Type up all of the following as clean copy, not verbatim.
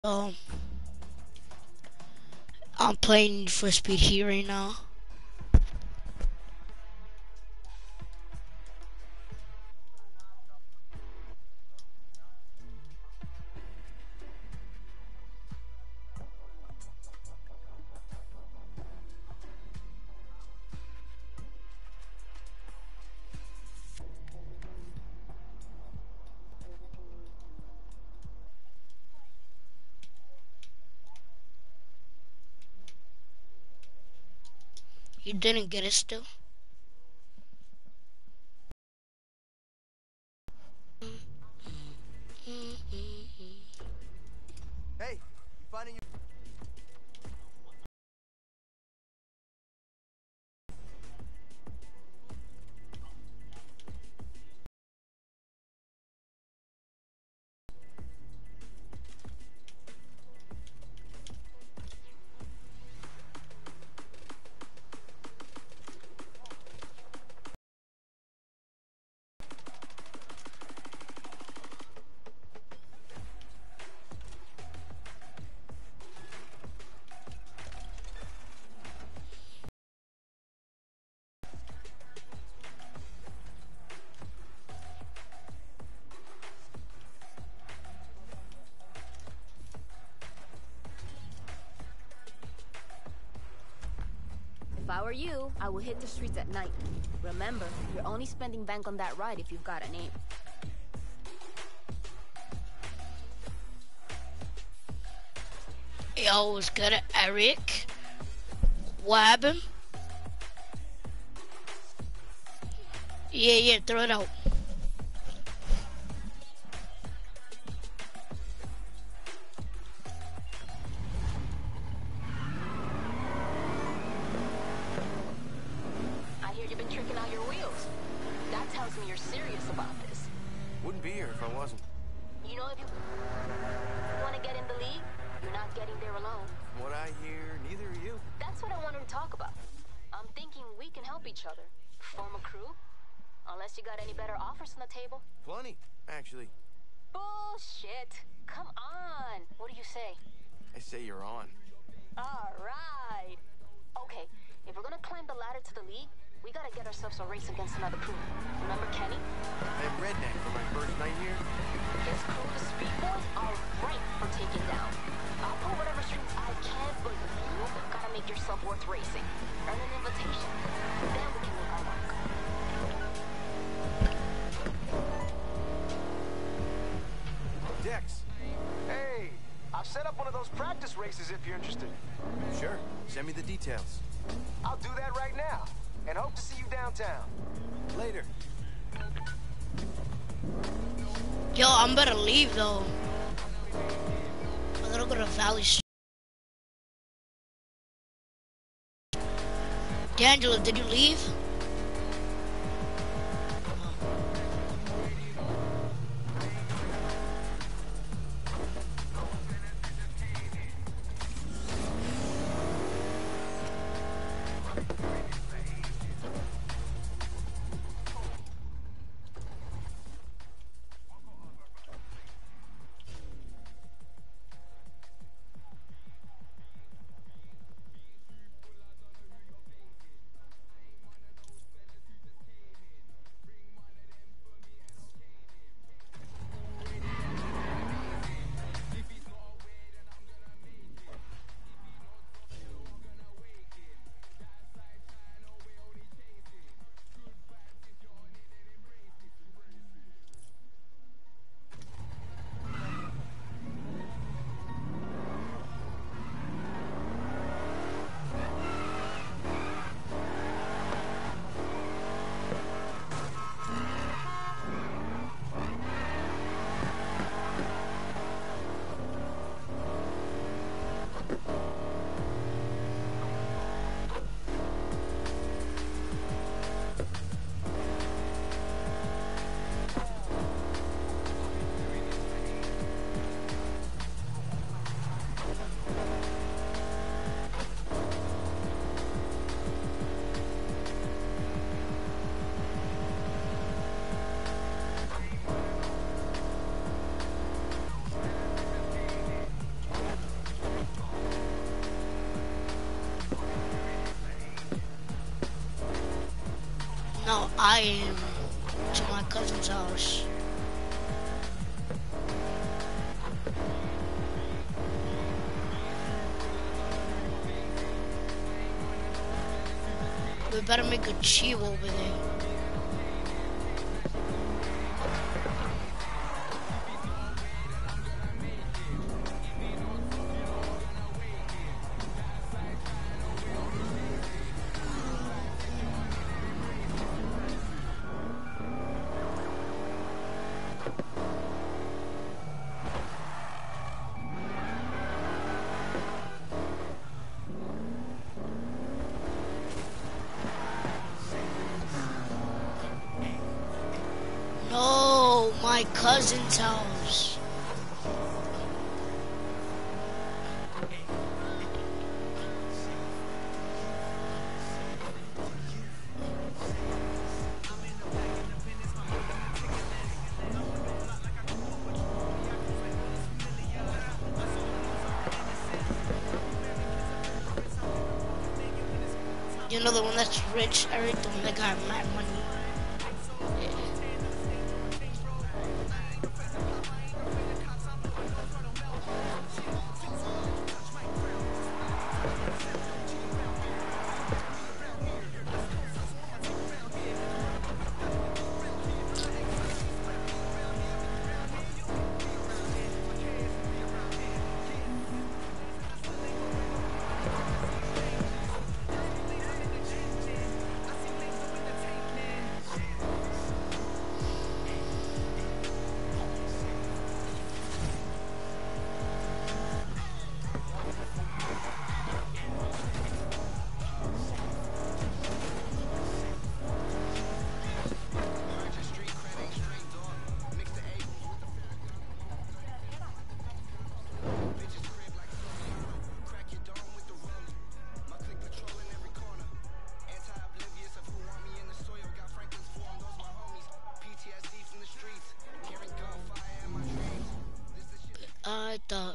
Um, I'm playing Need for Speed Heat right now. You didn't get it still? Hey, you finding your... If I were you, I would hit the streets at night. Remember, you're only spending bank on that ride if you've got a name. Yo, what's good, Eric? What happened? Yeah, throw it out. I hear you've been tricking out your wheels. That tells me you're serious about this. Wouldn't be here if I wasn't. You know, if you want to get in the league, you're not getting there alone. From what I hear, neither are you. That's what I wanted to talk about. I'm thinking we can help each other. Form a crew? Unless you got any better offers on the table. Plenty, actually. Bullshit. Come on. What do you say? I say you're on. All right. Okay, if we're gonna climb the ladder to the league, we gotta get ourselves a race against another crew. Remember Kenny? I'm redneck for my first night here. His crew, the Speed Boys, are ripe for taking down. I'll pull whatever strings I can, but you gotta make yourself worth racing. Earn an invitation. Then we can make our mark. Dex. Hey, I've set up one of those practice races if you're interested. Sure, send me the details. I'll do that right now, and hope to see you downtown. Later. Yo, I'm about to leave though. I'm gonna go to Valley Street. D'Angelo, did you leave? flying to my cousin's house. We better make a chill over there. No, my cousin's house. You know the one that's rich, Eric, the one that got mad money. I thought.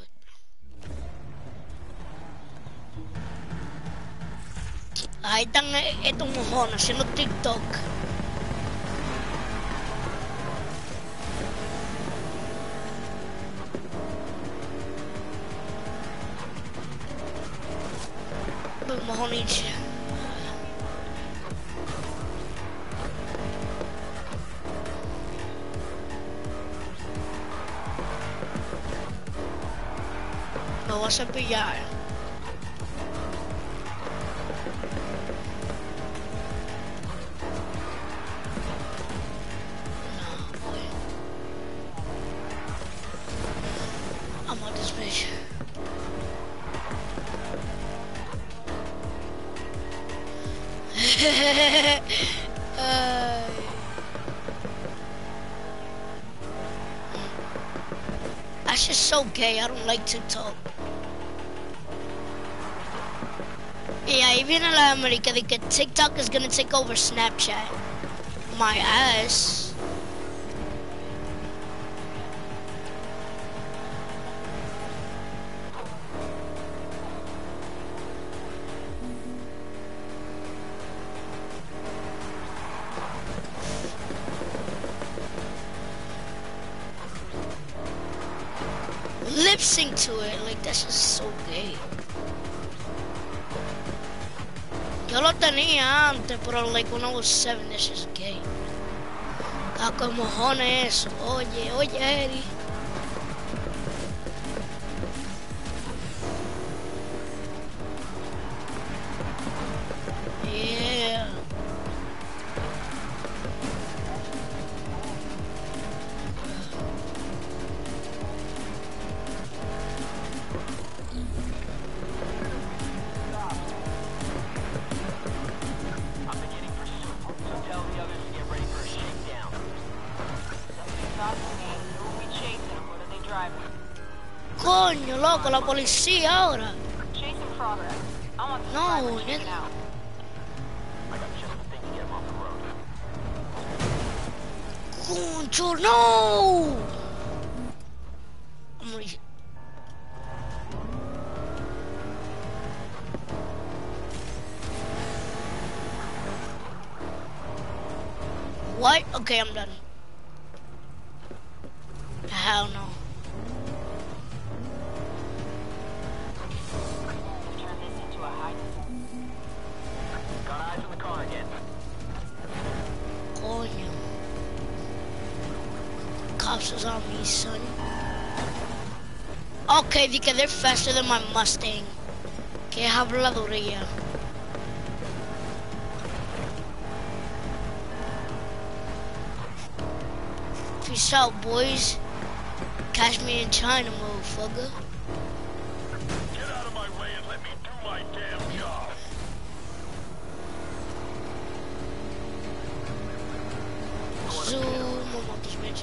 Ay, tanga itong mohon na sino TikTok. Mohon siya. Bawas sa pillar. I'm on this bitch. That's just so gay. I don't like TikTok. Yeah, even in America, they get TikTok is gonna take over Snapchat. My ass. Lip sync to it, like that's just so gay. Yo lo tenía antes, pero like when I was 7, this is gay. Caco mojones eso. Oye, oye, Eddie. Yeah. Coño, loco, la policía ahora. No, Concho, no. What? Okay, I'm done. Hell no. Turn this into a high. Got eyes on the car again. Coño. Cops is on me, son. Okay, because they're faster than my Mustang. Que habladuría. Peace out, boys. Catch me in China, motherfucker. Get out of my way and let me do my damn job. Zoom on this bitch.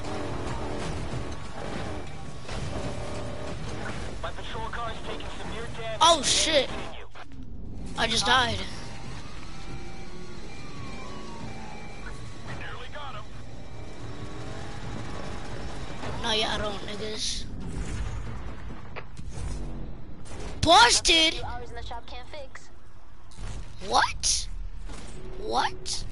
My patrol car is taking severe damage. Oh shit! I just died. We nearly got him. No, yeah, I don't, niggas. Busted? 2 hours in the shop can't fix. What? What?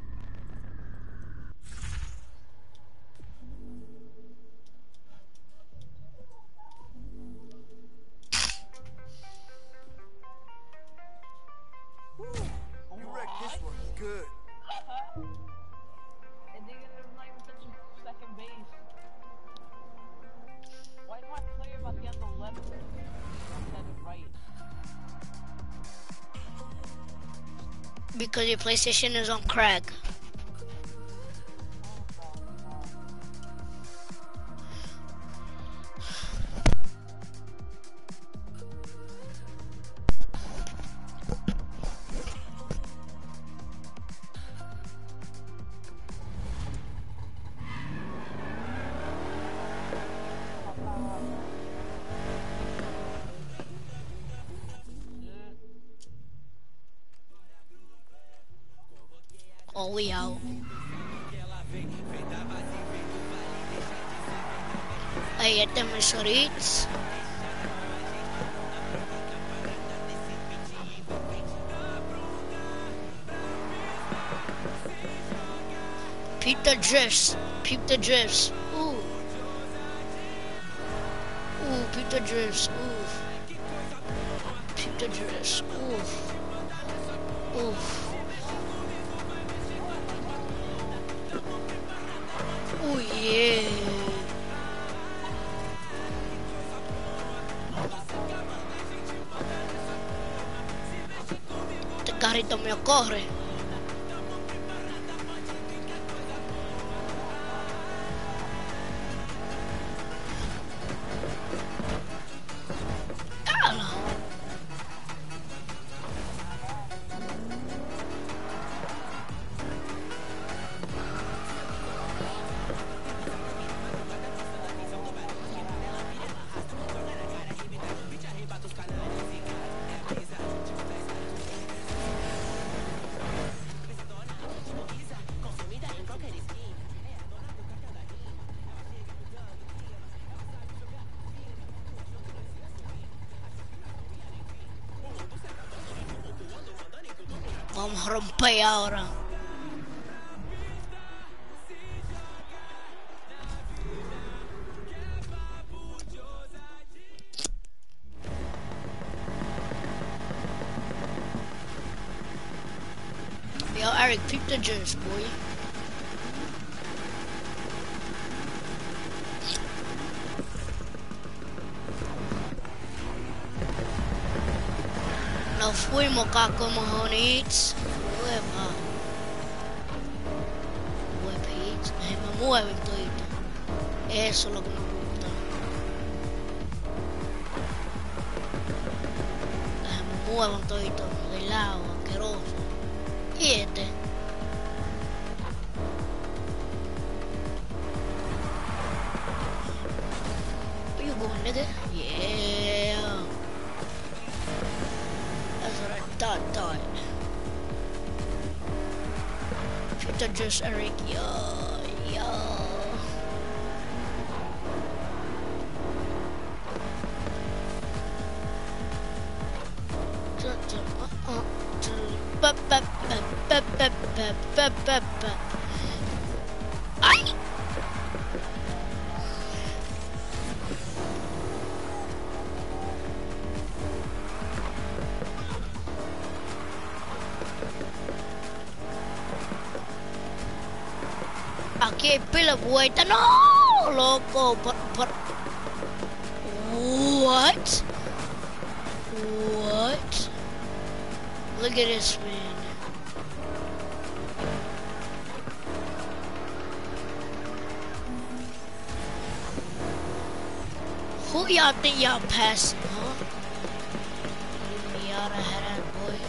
You wrecked this one good. And they're not even touching second base. Why do I play about the end of 11? Instead of right. Because your PlayStation is on crack. Oh, we out. Ahí este mis Ritz. Peep the drifts. Peep the drifts. Ooh. Ooh, peep the drifts. Ooh. Peep the drifts. Ooh. Ooh. Oh yeah. Este carrito mío corre. ¡Hala! Vamos a romper ahora. Yo, Eric, peep the juice, boy. Nos fuimos acá como Honits. Hueva. Huepitos. Me mueven todito. Eso es lo que me gusta. Me mueven todito. De lado, asqueroso. Y este. Where you going, nigga? Yeah. That's what I thought. Peter just Eric, yo. que pila vuelta. No, loco. But what? What? Look at this, man. Who y'all think y'all passing, huh? Y'all had that boy.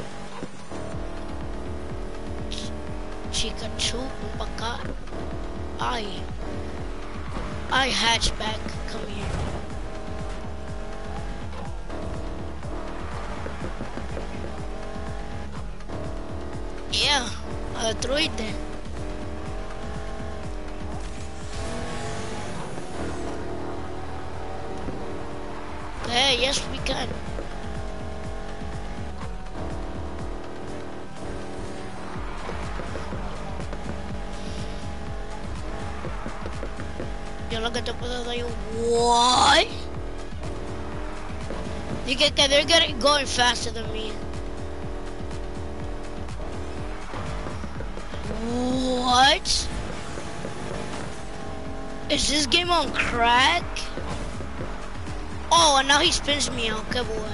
Chica Chu, Upaka. I hatchback, come here. Yeah, droid then. Okay, yes we can. Yo lo que te puedo dar es what? You get they're going faster than me. What? Is this game on crack? Oh, and now he spins me out. Qué bueno.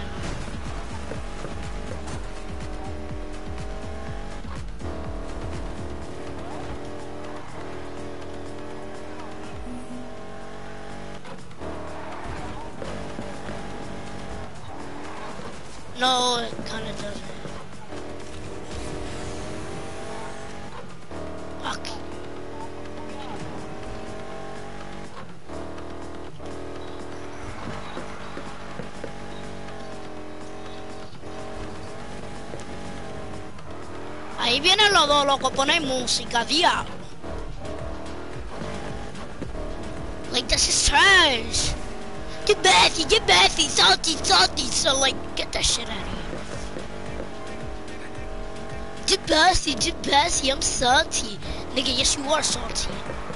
No, it kind of doesn't. Fuck. Ahí vienen los dos, loco, ponen música, diablo. Like, this is trash. Get Bethy, salty, so like, get that shit out of here. Get Bethy, I'm salty. Nigga, yes you are salty.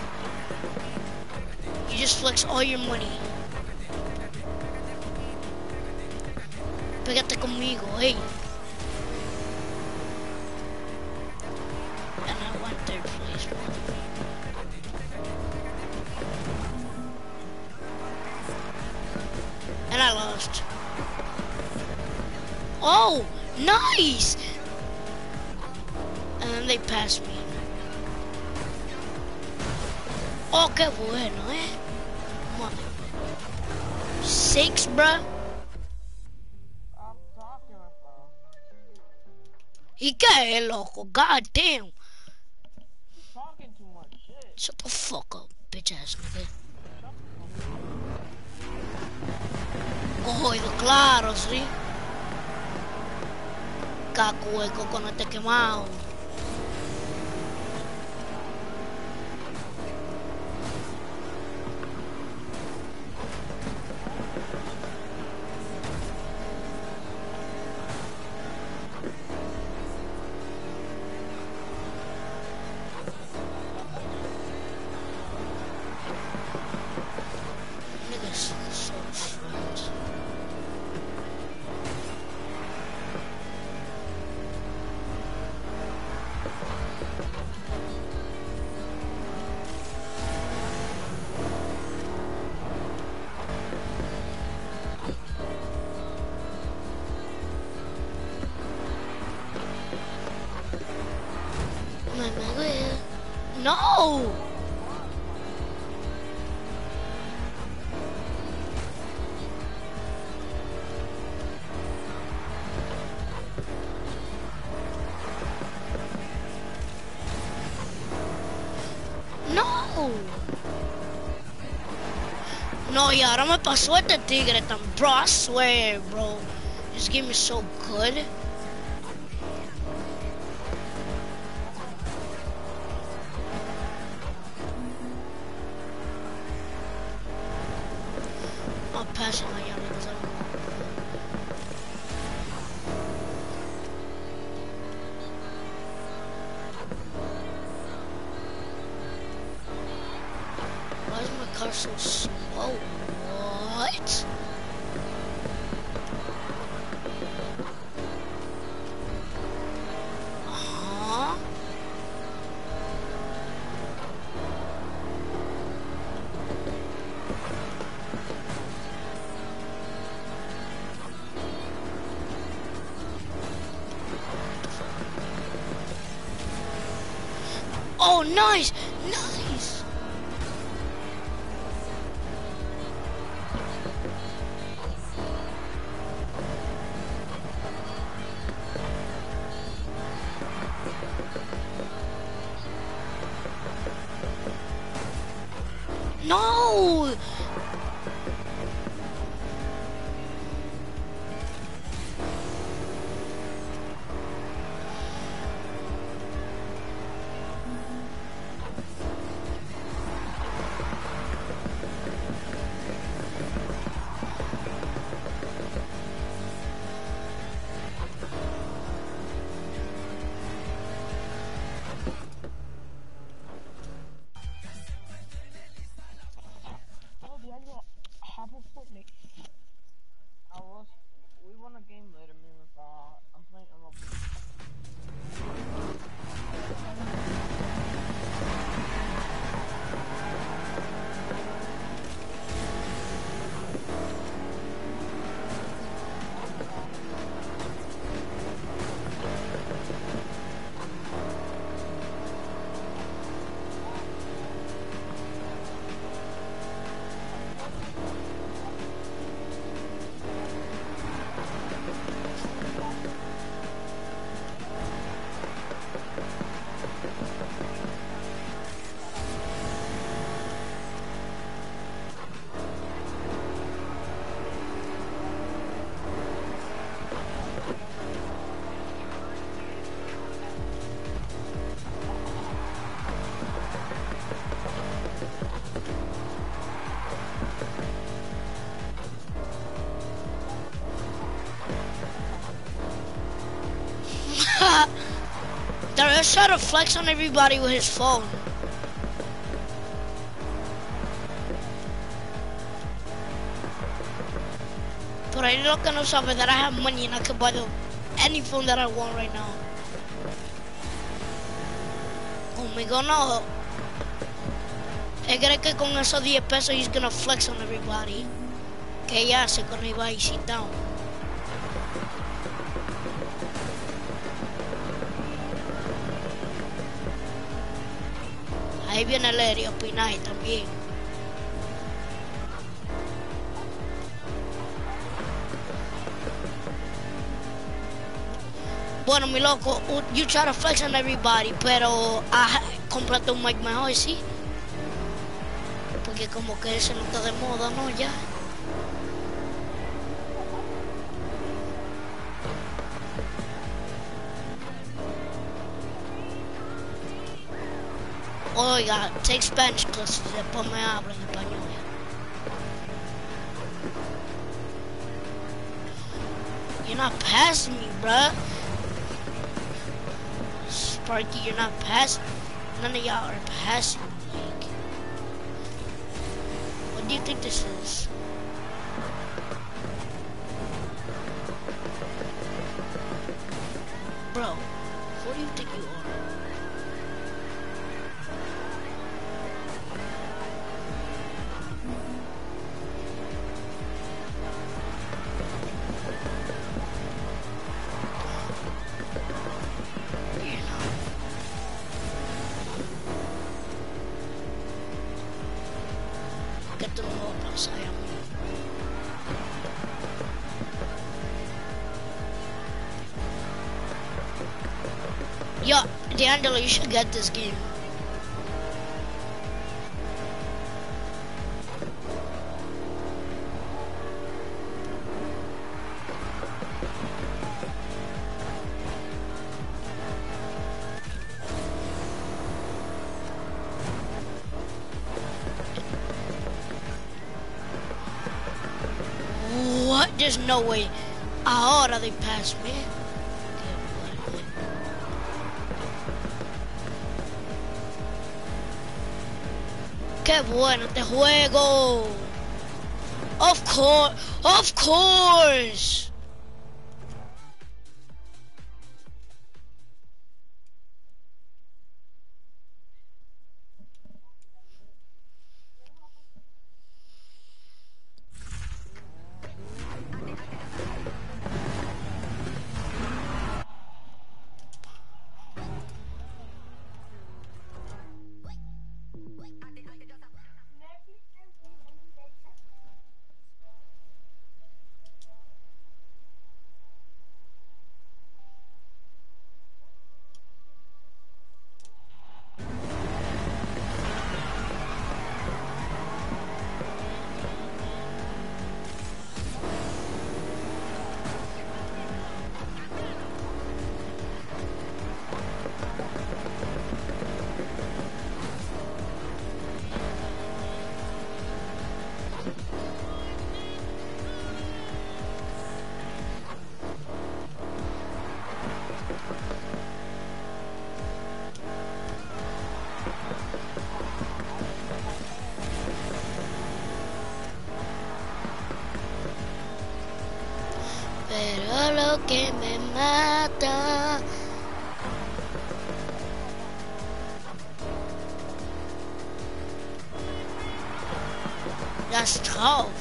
You just flex all your money. Pégate conmigo, hey. And I won third place, bro. And I lost. Oh, nice! And then they passed me. Oh, qué bueno, eh? Come on. 6, bruh. I'm talking about. ¿Y qué es, loco? God damn. Talking too much shit. Shut the fuck up, bitch ass nigga. Oído claro, sí. Cacueco con este quemado. Niggas so short. No! No! No, y ahora me pasó este tigre tan, bro, I swear, bro. This game is so good. I'm passing like y'all niggas out. Why is my car so slow? What? Oh, nice, nice. No. Oh, Diablo, have a Fortnite. We won a game later, me with, I'm playing MLB. Darius tried to flex on everybody with his phone. But I look on something that I have money and I can buy any phone that I want right now. Conmigo no. Él cree que con esos 10 pesos he's gonna flex on everybody. Que ella hace cuando iba a sit down. Ahí viene Larry a opinar también. Bueno, mi loco, you try to flex on everybody, pero cómprate un mic mejor, ¿sí? Porque como que ese no está de moda, ¿no? Ya. Oiga, take Spanish classes, después me habla en español. You're not passing me, bruh. Sparky, you're not passing. None of y'all are passing me. Like, what do you think this is? Bro, who do you think you are? Yo, D'Angelo, you should get this game. What? There's no way. Ahora they passed me. Qué bueno este juego. Of course. Of course. Pero lo que me mata. That's tough.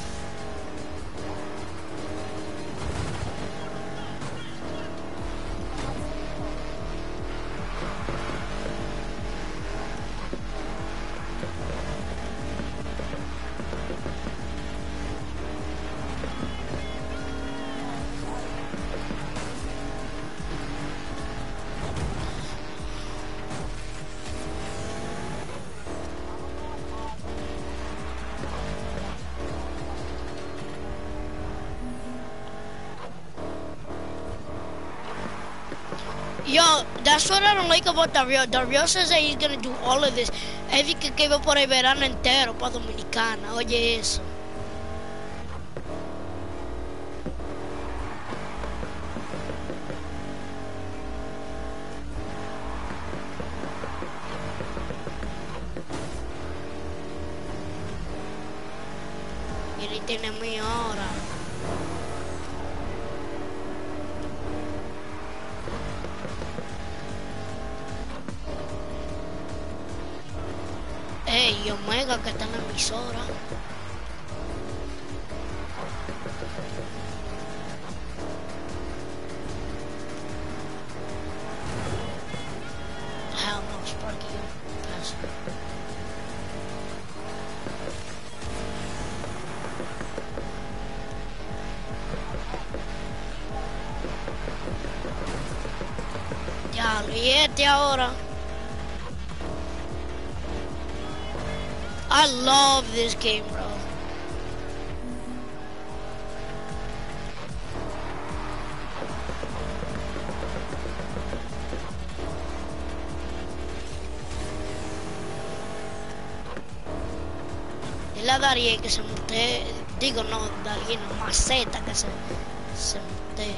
Yo, that's what I don't like about Dario. Dario says that he's gonna do all of this. Él que iba por el verano entero para Dominicana. Oye eso. Y él tiene mi hora. Ey, Omega que está en la emisora. Hell no, Sparky, pass. Ya, y este ahora. I love this game, bro. Dile a Darío que se mute, digo no, Darío no, Maceta que se mute.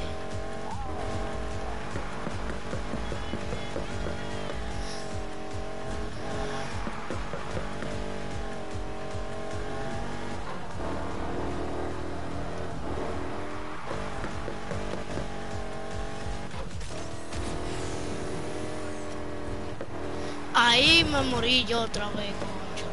Ahí me morí yo otra vez, conchole.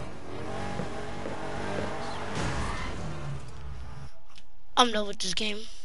I'm done with this game.